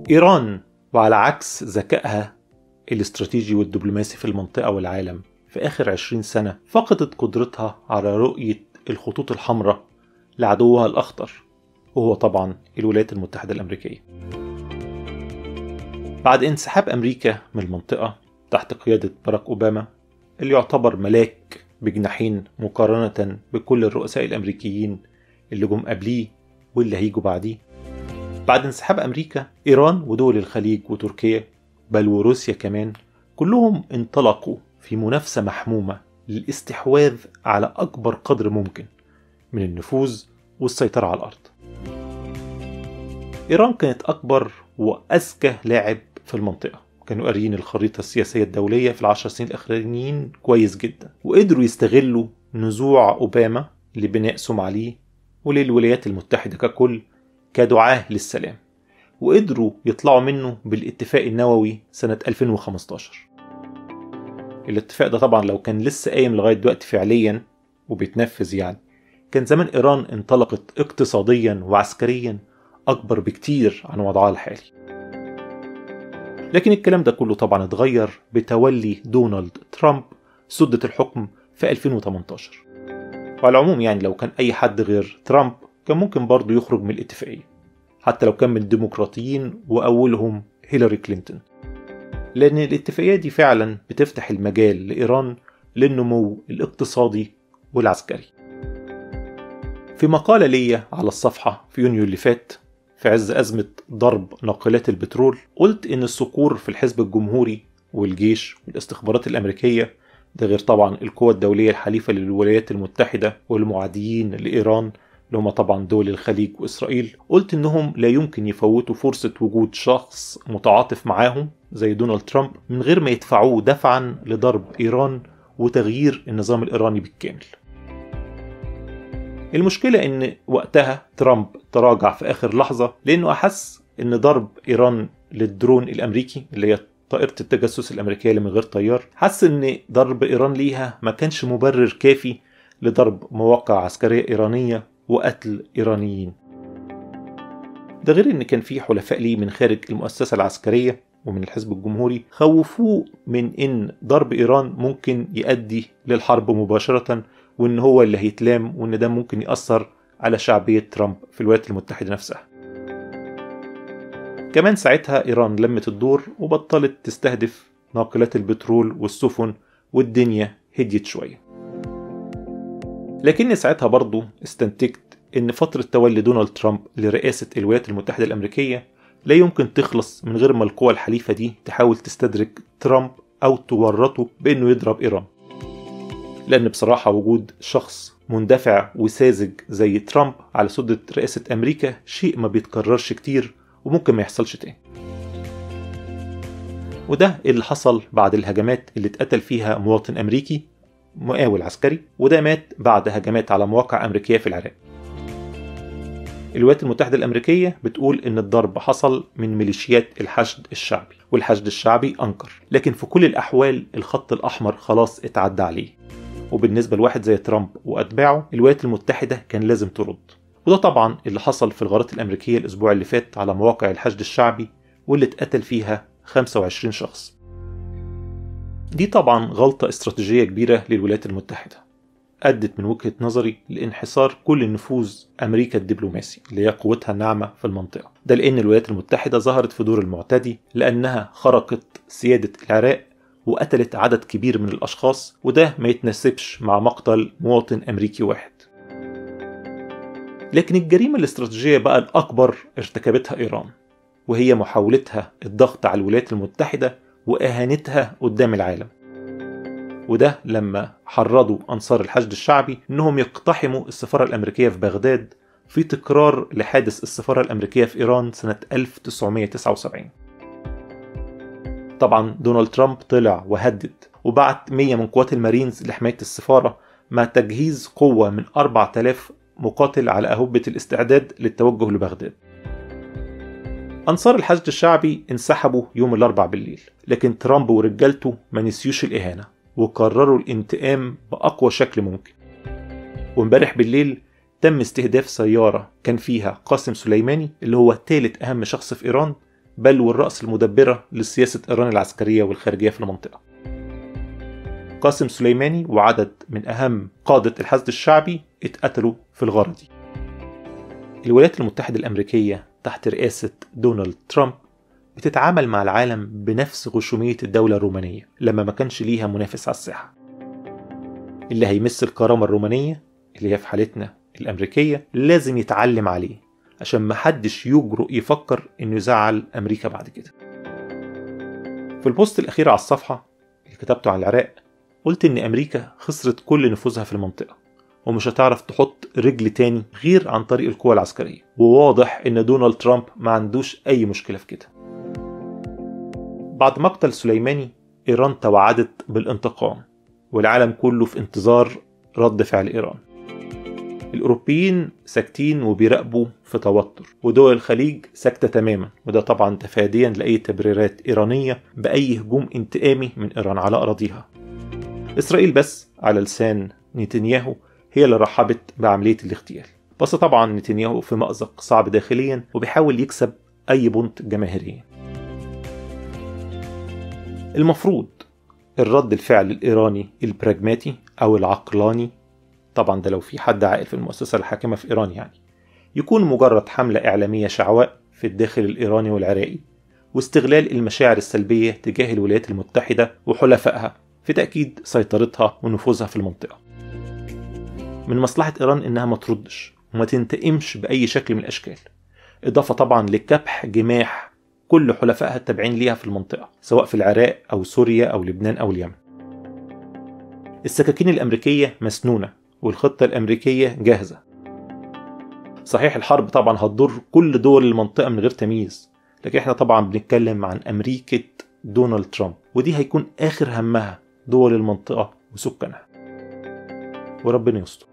إيران وعلى عكس ذكائها الاستراتيجي والدبلوماسي في المنطقة والعالم في آخر 20 سنة فقدت قدرتها على رؤية الخطوط الحمراء لعدوها الأخطر، وهو طبعا الولايات المتحدة الأمريكية. بعد انسحاب أمريكا من المنطقة تحت قيادة باراك أوباما اللي يعتبر ملاك بجناحين مقارنة بكل الرؤساء الأمريكيين اللي جم قبليه واللي هيجوا بعديه، بعد انسحاب أمريكا إيران ودول الخليج وتركيا بل وروسيا كمان كلهم انطلقوا في منافسة محمومة للاستحواذ على أكبر قدر ممكن من النفوذ والسيطرة على الأرض. إيران كانت أكبر وأذكى لاعب في المنطقة، كانوا قاريين الخريطة السياسية الدولية في ال10 سنين الأخرانيين كويس جدا، وقدروا يستغلوا نزوع أوباما لبناء سمعة ليه وللولايات المتحدة ككل كدعاة للسلام، وقدروا يطلعوا منه بالاتفاق النووي سنة 2015. الاتفاق ده طبعا لو كان لسه قايم لغاية دلوقتي فعليا وبيتنفذ يعني كان زمان إيران انطلقت اقتصاديا وعسكريا أكبر بكتير عن وضعها الحالي. لكن الكلام ده كله طبعا اتغير بتولي دونالد ترامب سدة الحكم في 2018. وعلى العموم يعني لو كان أي حد غير ترامب كان ممكن برضه يخرج من الاتفاقية، حتى لو كان من الديمقراطيين وأولهم هيلاري كلينتون، لأن الاتفاقية دي فعلا بتفتح المجال لإيران للنمو الاقتصادي والعسكري. في مقالة ليا على الصفحة في يونيو اللي فات في عز أزمة ضرب ناقلات البترول قلت إن الصقور في الحزب الجمهوري والجيش والاستخبارات الأمريكية، ده غير طبعا القوى الدولية الحليفة للولايات المتحدة والمعاديين لإيران اللي هم طبعا دول الخليج وإسرائيل، قلت إنهم لا يمكن يفوتوا فرصة وجود شخص متعاطف معاهم زي دونالد ترامب من غير ما يدفعوه دفعا لضرب إيران وتغيير النظام الإيراني بالكامل. المشكلة إن وقتها ترامب تراجع في آخر لحظة لأنه أحس إن ضرب إيران للدرون الأمريكي اللي هي طائرة التجسس الأمريكية اللي من غير طيار، حس إن ضرب إيران ليها ما كانش مبرر كافي لضرب مواقع عسكرية إيرانية وقتل إيرانيين. ده غير إن كان في حلفاء ليه من خارج المؤسسة العسكرية ومن الحزب الجمهوري خوفوه من إن ضرب إيران ممكن يؤدي للحرب مباشرة، وإن هو اللي هيتلام، وإن ده ممكن يأثر على شعبية ترامب في الولايات المتحدة نفسها. كمان ساعتها إيران لمت الدور وبطلت تستهدف ناقلات البترول والسفن والدنيا هديت شوية. لكن ساعتها برضو استنتجت إن فترة تولي دونالد ترامب لرئاسة الولايات المتحدة الأمريكية لا يمكن تخلص من غير ما القوى الحليفة دي تحاول تستدرك ترامب أو تورطه بأنه يضرب إيران، لأن بصراحة وجود شخص مندفع وساذج زي ترامب على سدة رئاسة أمريكا شيء ما بيتكررش كتير وممكن ما يحصلش تاني. وده اللي حصل بعد الهجمات اللي اتقتل فيها مواطن أمريكي مقاول عسكري، وده مات بعد هجمات على مواقع أمريكية في العراق. الولايات المتحدة الأمريكية بتقول إن الضرب حصل من ميليشيات الحشد الشعبي، والحشد الشعبي أنكر، لكن في كل الأحوال الخط الأحمر خلاص اتعدى عليه، وبالنسبة لواحد زي ترامب وأتباعه الولايات المتحدة كان لازم ترد. وده طبعا اللي حصل في الغارات الأمريكية الأسبوع اللي فات على مواقع الحشد الشعبي واللي اتقتل فيها 25 شخص. دي طبعا غلطة استراتيجية كبيرة للولايات المتحدة، أدت من وجهة نظري لانحصار كل نفوذ أمريكا الدبلوماسي اللي هي قوتها الناعمة في المنطقة، ده لأن الولايات المتحدة ظهرت في دور المعتدي لأنها خرقت سيادة العراق وقتلت عدد كبير من الأشخاص، وده ما يتناسبش مع مقتل مواطن أمريكي واحد. لكن الجريمة الاستراتيجية بقى الأكبر ارتكبتها إيران، وهي محاولتها الضغط على الولايات المتحدة وإهانتها قدام العالم، وده لما حرضوا أنصار الحشد الشعبي إنهم يقتحموا السفارة الأمريكية في بغداد في تكرار لحادث السفارة الأمريكية في إيران سنة 1979. طبعا دونالد ترامب طلع وهدد وبعت 100 من قوات المارينز لحماية السفارة مع تجهيز قوة من 4000 مقاتل على أهبة الاستعداد للتوجه لبغداد. أنصار الحشد الشعبي انسحبوا يوم الأربع بالليل، لكن ترامب ورجالته ما نسيوش الإهانة وقرروا الانتقام بأقوى شكل ممكن. وامبارح بالليل تم استهداف سيارة كان فيها قاسم سليماني اللي هو ثالث أهم شخص في إيران بل والرأس المدبرة لسياسة إيران العسكرية والخارجية في المنطقة. قاسم سليماني وعدد من أهم قادة الحشد الشعبي اتقتلوا في الغارة دي. الولايات المتحدة الأمريكية تحت رئاسة دونالد ترامب بتتعامل مع العالم بنفس غشومية الدولة الرومانية لما ما كانش ليها منافس على الساحة. اللي هيمس الكرامة الرومانية اللي هي في حالتنا الأمريكية لازم يتعلم عليه عشان محدش يجرؤ يفكر إنه يزعل أمريكا بعد كده. في البوست الأخير على الصفحة اللي كتبته عن العراق قلت إن أمريكا خسرت كل نفوذها في المنطقة ومش هتعرف تحط رجل تاني غير عن طريق القوى العسكرية، وواضح إن دونالد ترامب ما عندوش أي مشكلة في كده. بعد مقتل سليماني إيران توعدت بالانتقام، والعالم كله في انتظار رد فعل إيران. الأوروبيين ساكتين وبيراقبوا في توتر، ودول الخليج ساكتة تماما، وده طبعا تفاديا لأي تبريرات إيرانية بأي هجوم انتقامي من إيران على أراضيها. إسرائيل بس على لسان نتنياهو هي اللي رحبت بعملية الاغتيال، بس طبعا نتنياهو في مأزق صعب داخليا وبيحاول يكسب أي بونت جماهيريا. المفروض الرد الفعل الإيراني البراجماتي أو العقلاني، طبعا ده لو في حد عاقل في المؤسسة الحاكمة في إيران يعني، يكون مجرد حملة إعلامية شعواء في الداخل الإيراني والعراقي، واستغلال المشاعر السلبية تجاه الولايات المتحدة وحلفائها في تأكيد سيطرتها ونفوذها في المنطقة. من مصلحة إيران إنها ما تردش وما تنتقمش بأي شكل من الأشكال، إضافة طبعا لكبح جماح كل حلفائها التابعين ليها في المنطقة، سواء في العراق أو سوريا أو لبنان أو اليمن. السكاكين الأمريكية مسنونة والخطة الأمريكية جاهزة. صحيح الحرب طبعا هتضر كل دول المنطقة من غير تمييز، لكن احنا طبعا بنتكلم عن أمريكا دونالد ترامب، ودي هيكون آخر همها دول المنطقة وسكانها، وربنا يستر.